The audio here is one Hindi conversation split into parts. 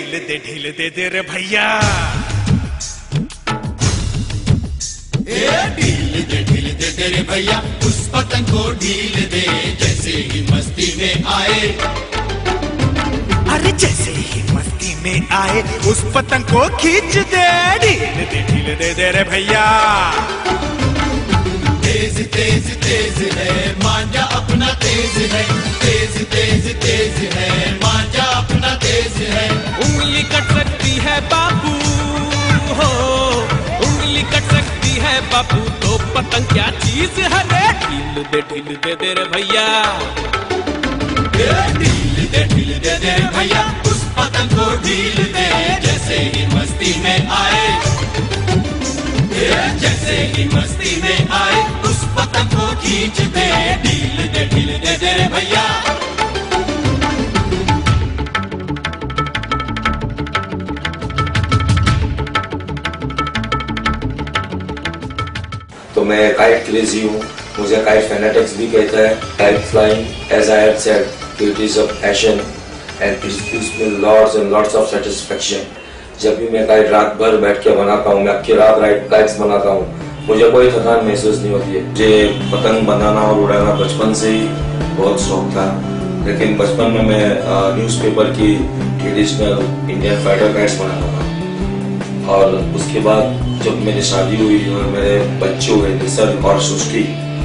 ढील दे रे भैया। ढील दे रे भैया, उस पतंग को ढील दे जैसे ही मस्ती में आए। अरे जैसे ही मस्ती में आए उस पतंग को खींच दे। ढील दे रे भैया। तेज तेज तेज है मांझा अपना तेज है, तेज तेज तेज है मांझा अपना तेज है। उंगली कट सकती है बाबू हो, उंगली कट सकती है बाबू, तो पतंग क्या चीज है रे। ढील दे रे भैया। ढील दे रे भैया, उस पतंग को ढील दे जैसे ही मस्ती में आए। जैसे ही मस्ती में आए उस पतंग को खींच दे। ढील दे रे भैया। तो मैं काइट क्रेजी हूँ, मुझे काइट फैनेटिक्स भी कहता है। Kite flying, as I have said, it is a passion and it gives me lots and lots of satisfaction. जब भी मैं काइट रात भर बैठ के बनाता हूँ, मैं अक्की रात काइट्स बनाता हूँ, मुझे कोई थकान महसूस नहीं होती है। मुझे पतंग बनाना और उड़ाना बचपन से ही बहुत शौक था, लेकिन बचपन में मैं न्यूज़पेपर की ट्रेडिशनल इंडियन फाइटर काइट्स बनाता था। और उसके बाद जब मेरी शादी हुई और मेरे बच्चे हुए निसर्ग और सृष्टि,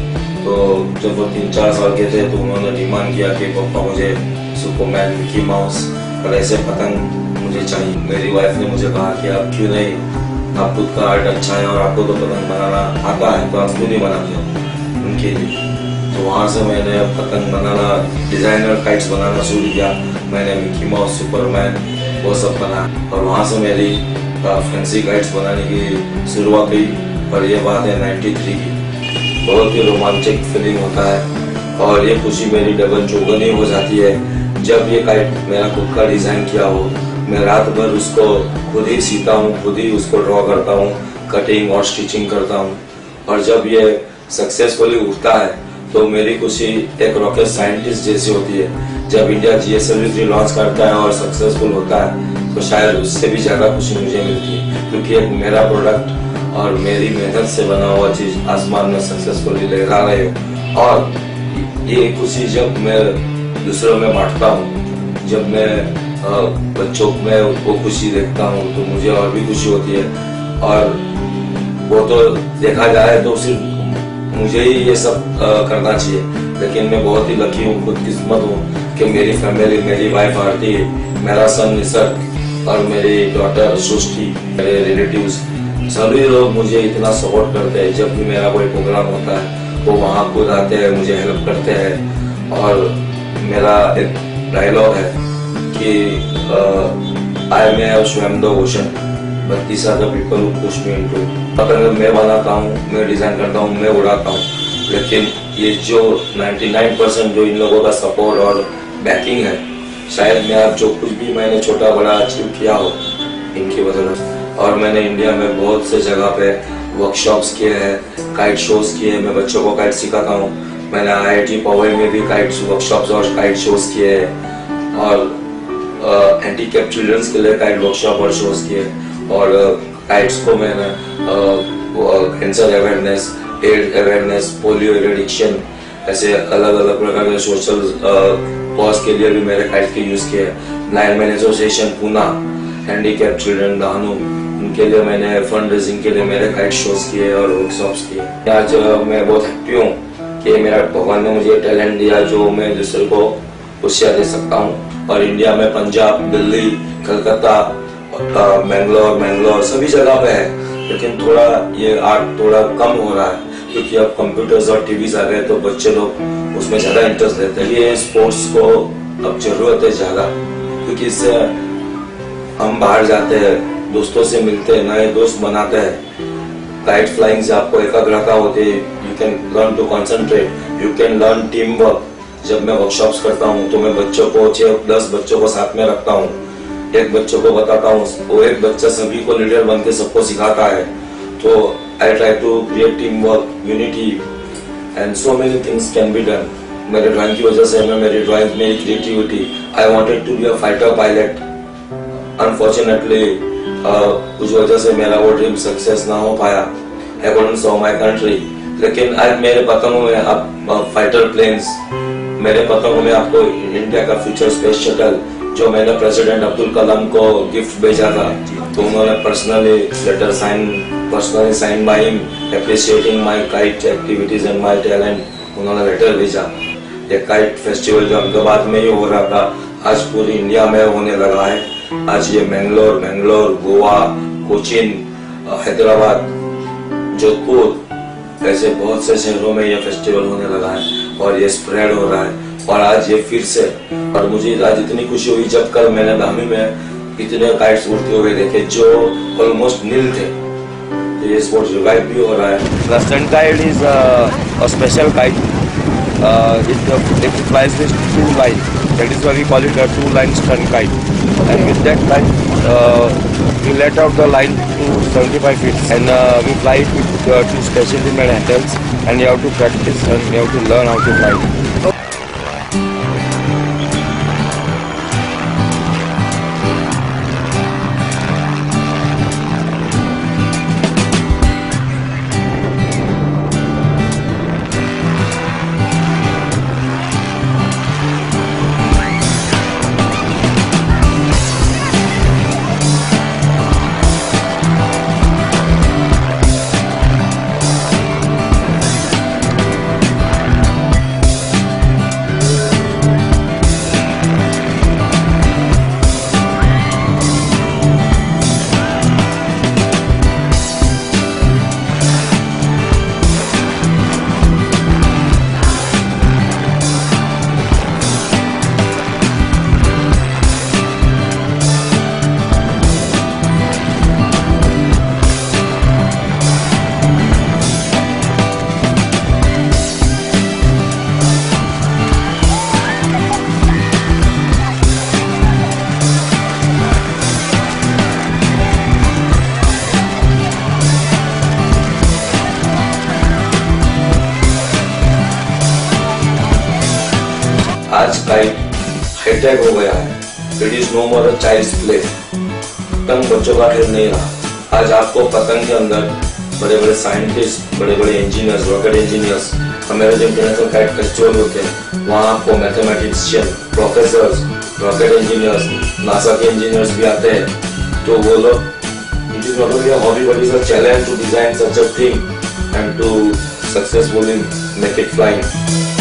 तो जब वो 3-4 साल के थे तो उन्होंने डिमांड किया कि पापा मुझे सुपरमैन, मिकी माउस और ऐसे पतंग मुझे चाहिए। मेरी वाइफ ने मुझे कहा कि आप क्यों नहीं, आप खुद का आर्ट अच्छा है और आपको तो पतंग बनाना आता है, तो आप क्यों नहीं बनाते हो उनके लिए। तो वहाँ से मैंने पतंग बनाना, डिज़ाइनर काइट्स बनाना शुरू किया। मैंने मिकी माउस, सुपरमैन वो सब बनाया और वहाँ से मेरी फैंसी काइट्स बनाने की शुरुआत हुई। और ये बात है 93 की। बहुत ही रोमांचक फीलिंग होता है और ये खुशी मेरी डबल चौगुनी हो जाती है जब ये काइट मेरा खुद का डिज़ाइन किया हो। मैं रात भर उसको खुद ही सीता हूँ, खुद ही उसको ड्रॉ करता हूँ, कटिंग और स्टिचिंग करता हूँ। और जब ये सक्सेसफुली उठता है तो मेरी खुशी एक रॉकेट साइंटिस्ट जैसी होती है। जब इंडिया GSLV-3 लॉन्च करता है और सक्सेसफुल होता है तो शायद उससे भी ज़्यादा खुशी मुझे मिलती है, क्योंकि एक मेरा प्रोडक्ट और मेरी मेहनत से बना हुआ चीज़ आसमान में सक्सेसफुली लहरा रहे हो। और ये खुशी जब मैं दूसरों में बांटता हूँ, जब मैं बच्चों में वो खुशी देखता हूँ तो मुझे और भी खुशी होती है। और वो तो देखा जाए तो सिर्फ मुझे ही ये सब करना चाहिए, लेकिन मैं बहुत ही लकी हूँ, खुदकिस्मत हूँ कि मेरी फैमिली, मेरी वाइफ आरती, मेरा सन निसर्ग और मेरी डॉटर सृष्टि, मेरे रिलेटिव्स, सभी लोग मुझे इतना सपोर्ट करते हैं। जब भी मेरा कोई प्रोग्राम होता है वो वहाँ खुद आते हैं, मुझे हेल्प करते हैं। और मेरा एक डायलॉग है कि I may have swum the ocean but these are the people who push me into. पतंग मैं बनाता हूँ, मैं डिजाइन करता हूँ, मैं उड़ाता हूँ, लेकिन ये जो 99% जो इन लोगों का सपोर्ट और बैकिंग है, शायद मैं अब जो कुछ भी मैंने छोटा बड़ा अचीव किया हो इनकी वजह से। और मैंने इंडिया में बहुत से जगह पे वर्कशॉप्स किए हैं, काइट शोज किए हैं, मैं बच्चों को काइट सिखाता हूँ। मैंने IIT पवई में भी काइट वर्कशॉप्स और काइट शोज किए हैं और हैंडीकैप चिल्ड्रंस के लिए काइट वर्कशॉप और शोज किए। और काइट्स को मैंने cancer awareness, AIDS awareness, polio addiction, ऐसे अलग अलग प्रकार के सोशल कॉज के लिए भी मेरे काइट के यूज किए। Blind man association Poona, handicap children दानू, उनके लिए मैंने फंड रेजिंग के लिए मेरे काइट शोज किए और वर्कशॉप्स किए। आज मैं बहुत हैप्पी हूँ कि मेरा भगवान ने मुझे टैलेंट दिया जो मैं दूसरे को खुशियाँ दे सकता हूँ। और इंडिया में पंजाब, दिल्ली, कलकत्ता, मैंगलोर सभी जगह पे है, लेकिन थोड़ा ये आर्ट थोड़ा कम हो रहा है क्योंकि अब कंप्यूटर्स और टीवीज आ गए तो बच्चे लोग उसमें ज़्यादा इंटरेस्ट लेते हैं। ये स्पोर्ट्स को अब जरूरत है ज़्यादा, क्योंकि इससे हम बाहर जाते हैं, दोस्तों से मिलते हैं, नए दोस्त बनाते हैं। काइट फ्लाइंग से आपको एकाग्रता होती है, you can learn to concentrate, you can learn team work. जब मैं वर्कशॉप्स करता हूँ तो मैं बच्चों को 6-10 बच्चों को साथ में रखता हूँ, एक बच्चों को बताता हूँ, वो एक बच्चा सभी को लीडर बन के सबको सिखाता है। तो I try to create team work, unity and so many things can be done. मेरे ड्राइंग की वजह से मैं मेरी ड्राइंग, मेरी creativity, I wanted to be a fighter pilot unfortunately कुछ वजह से मेरा वो ड्रीम सक्सेस ना हो पाया अकॉर्डिंग टू माय कंट्री। लेकिन आज मेरे पतंगों में अब फाइटर प्लेन्स, मेरे पतंगों में आपको इंडिया का फ्यूचर स्पेस शटल जो मैंने प्रेसिडेंट अब्दुल कलाम को गिफ्ट भेजा था, तो उन्होंने personally letter sign my him appreciating my kite activities and my talent. उन्होंने लेटर भेजा। ये काइट फेस्टिवल जो अहमदाबाद में ही हो रहा था, आज पूरी इंडिया में होने लगा है। आज ये मैंगलोर, गोवा, कोचिन, हैदराबाद, जोधपुर, ऐसे बहुत से शहरों में ये फेस्टिवल होने लगा है और ये स्प्रेड हो रहा है। और आज ये फिर से, और मुझे आज इतनी खुशी हुई जब कल मैंने धामी में इतने काइट्स उड़ते हुए देखे जो ऑलमोस्ट नील थे। तो ये स्पोर्ट्स रिवाइव भी हो रहा है। The stun kite is a special kite. It flies with two lines. That is why we call it a two-line stun kite. And with that kite, we let out the line to 75 feet, and we fly it with two specially made handles. And you have to practice and you have to learn how to fly. आज काइट हाईटेक हो गया है। It is no more a child's play. पतंग बच्चों का खेल नहीं रहा। आज आपको पतंग के अंदर बड़े बड़े साइंटिस्ट, बड़े बड़े इंजीनियर्स, रॉकेट इंजीनियर्स, हमारे जो इंटरनेशनल काइट फेस्टिवल होते हैं वहाँ आपको mathematician, professors, rocket engineers, NASA के इंजीनियर्स भी आते हैं। तो वो लोग, it is not only a hobby but is a challenge to design such a thing and to successfully make it flying.